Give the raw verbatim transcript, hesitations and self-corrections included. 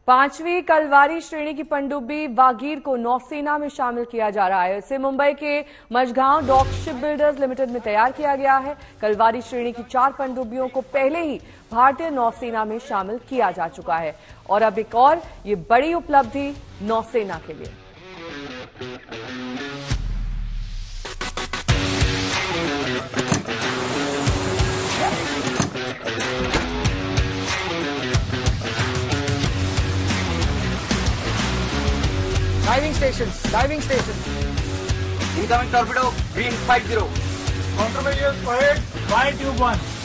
पांचवी कलवारी श्रेणी की पनडुब्बी वागीर को नौसेना में शामिल किया जा रहा है। इसे मुंबई के Mazagon dock ship builders limited में तैयार किया गया है। कलवारी श्रेणी की चार पनडुब्बियों को पहले ही भारतीय नौसेना में शामिल किया जा चुका है और अब एक और ये बड़ी उपलब्धि नौसेना के लिए। Diving station, diving station. Incoming torpedo, green five zero. Countermeasures for it, fire tube one.